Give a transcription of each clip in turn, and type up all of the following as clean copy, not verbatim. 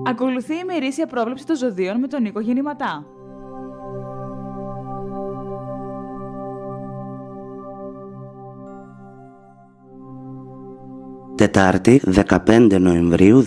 Ακολουθεί η ημερήσια πρόβλεψη των ζωδίων με τον Νίκο Γεννηματά. Τετάρτη, 15 Νοεμβρίου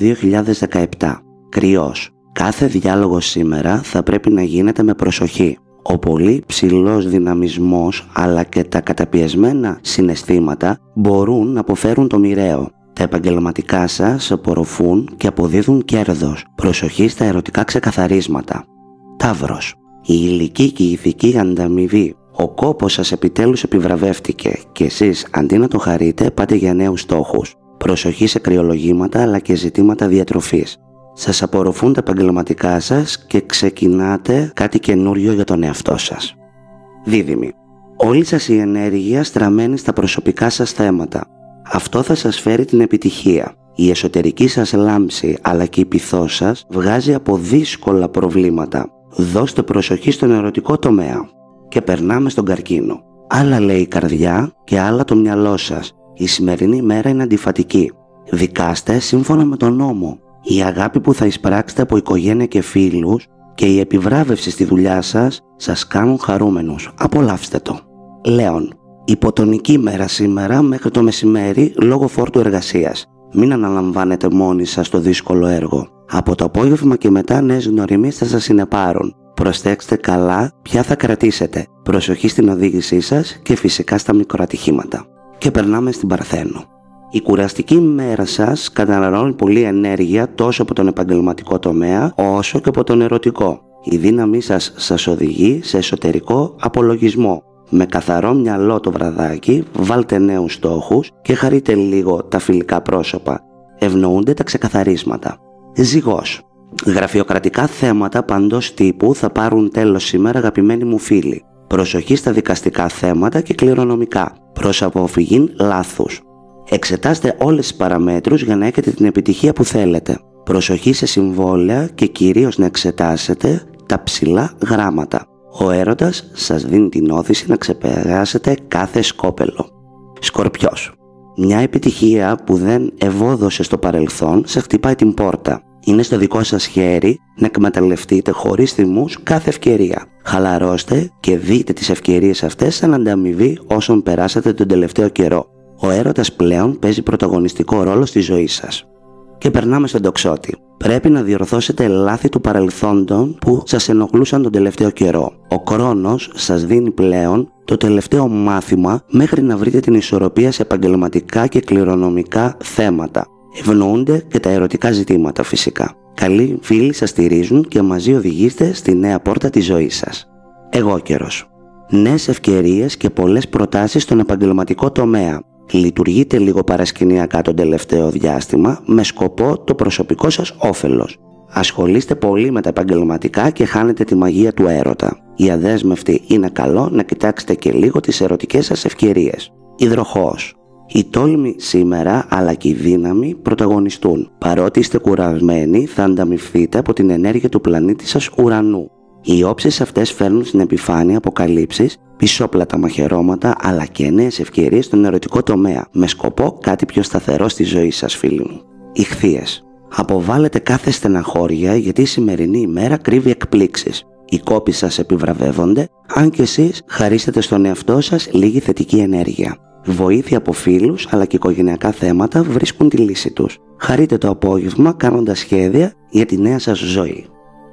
2017. Κρυός. Κάθε διάλογος σήμερα θα πρέπει να γίνεται με προσοχή. Ο πολύ ψηλός δυναμισμός αλλά και τα καταπιεσμένα συναισθήματα μπορούν να αποφέρουν το μοιραίο. Τα επαγγελματικά σας απορροφούν και αποδίδουν κέρδος. Προσοχή στα ερωτικά ξεκαθαρίσματα. Ταύρος. Η υλική και η ηθική ανταμοιβή. Ο κόπος σας επιτέλους επιβραβεύτηκε και εσείς αντί να το χαρείτε πάτε για νέους στόχους. Προσοχή σε κρυολογήματα αλλά και ζητήματα διατροφής. Σας απορροφούν τα επαγγελματικά σας και ξεκινάτε κάτι καινούριο για τον εαυτό σας. Δίδυμοι. Όλη σας η ενέργεια στραμμένη στα προσωπικά σας θέματα. Αυτό θα σας φέρει την επιτυχία. Η εσωτερική σας λάμψη αλλά και η πειθός σας βγάζει από δύσκολα προβλήματα. Δώστε προσοχή στον ερωτικό τομέα. Και περνάμε στον καρκίνο. Άλλα λέει η καρδιά και άλλα το μυαλό σας. Η σημερινή ημέρα είναι αντιφατική. Δικάστε σύμφωνα με τον νόμο. Η αγάπη που θα εισπράξετε από οικογένεια και φίλους και η επιβράβευση στη δουλειά σας κάνουν χαρούμενους. Απολαύστε το. Λέων. Υποτονική μέρα σήμερα μέχρι το μεσημέρι λόγω φόρτου εργασίας. Μην αναλαμβάνετε μόνοι σας το δύσκολο έργο. Από το απόγευμα και μετά νέες γνωριμίες θα σας συνεπάρουν. Προσέξτε καλά ποια θα κρατήσετε. Προσοχή στην οδήγησή σας και φυσικά στα μικροατυχήματα. Και περνάμε στην Παρθένο. Η κουραστική μέρα σας καταναλώνει πολλή ενέργεια τόσο από τον επαγγελματικό τομέα όσο και από τον ερωτικό. Η δύναμή σας οδηγεί σε εσωτερικό απολογισμό. Με καθαρό μυαλό το βραδάκι βάλτε νέους στόχους και χαρείτε λίγο τα φιλικά πρόσωπα. Ευνοούνται τα ξεκαθαρίσματα. Ζυγός. Γραφειοκρατικά θέματα παντός τύπου θα πάρουν τέλος σήμερα, αγαπημένοι μου φίλοι. Προσοχή στα δικαστικά θέματα και κληρονομικά. Προς αποφυγή λάθους. Εξετάστε όλες τις παραμέτρους για να έχετε την επιτυχία που θέλετε. Προσοχή σε συμβόλαια και κυρίως να εξετάσετε τα ψηλά γράμματα. Ο έρωτας σας δίνει την όθηση να ξεπεράσετε κάθε σκόπελο. Σκορπιός. Μια επιτυχία που δεν ευόδωσε στο παρελθόν σε χτυπάει την πόρτα. Είναι στο δικό σας χέρι να εκμεταλλευτείτε χωρίς θυμούς κάθε ευκαιρία. Χαλαρώστε και δείτε τις ευκαιρίες αυτές σαν ανταμοιβή όσων περάσατε τον τελευταίο καιρό. Ο έρωτας πλέον παίζει πρωταγωνιστικό ρόλο στη ζωή σας. Και περνάμε στον Τοξότη. Πρέπει να διορθώσετε λάθη του παρελθόντων που σας ενοχλούσαν τον τελευταίο καιρό. Ο χρόνος σας δίνει πλέον το τελευταίο μάθημα μέχρι να βρείτε την ισορροπία σε επαγγελματικά και κληρονομικά θέματα. Ευνοούνται και τα ερωτικά ζητήματα φυσικά. Καλοί φίλοι σας στηρίζουν και μαζί οδηγήστε στη νέα πόρτα της ζωής σας. Εγώκερος. Νέες ευκαιρίες και πολλές προτάσεις στον επαγγελματικό τομέα. Λειτουργείτε λίγο παρασκηνιακά τον τελευταίο διάστημα με σκοπό το προσωπικό σας όφελος. Ασχολείστε πολύ με τα επαγγελματικά και χάνετε τη μαγεία του έρωτα. Οι αδέσμευτοι είναι καλό να κοιτάξετε και λίγο τις ερωτικές σας ευκαιρίες. Υδροχόος. Η τόλμη σήμερα αλλά και η δύναμη πρωταγωνιστούν. Παρότι είστε κουρασμένοι θα ανταμοιφθείτε από την ενέργεια του πλανήτη σας ουρανού. Οι όψεις αυτές φέρνουν στην επιφάνεια αποκαλύψεις, πισόπλατα μαχαιρώματα αλλά και νέες ευκαιρίες στον ερωτικό τομέα με σκοπό κάτι πιο σταθερό στη ζωή σας, φίλοι μου. Ιχθύες. Αποβάλλετε κάθε στεναχώρια γιατί η σημερινή ημέρα κρύβει εκπλήξεις. Οι κόποι σας επιβραβεύονται αν και εσείς χαρίσετε στον εαυτό σας λίγη θετική ενέργεια. Βοήθεια από φίλους αλλά και οικογενειακά θέματα βρίσκουν τη λύση τους. Χαρείτε το απόγευμα κάνοντας σχέδια για τη νέα σας ζωή.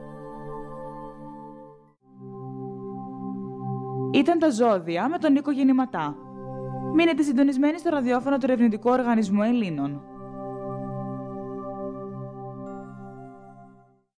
Ήταν τα ζώδια με τον Νίκο Γεννηματά. Μείνετε συντονισμένοι στο ραδιόφωνο του Ερευνητικού Οργανισμού Ελλήνων.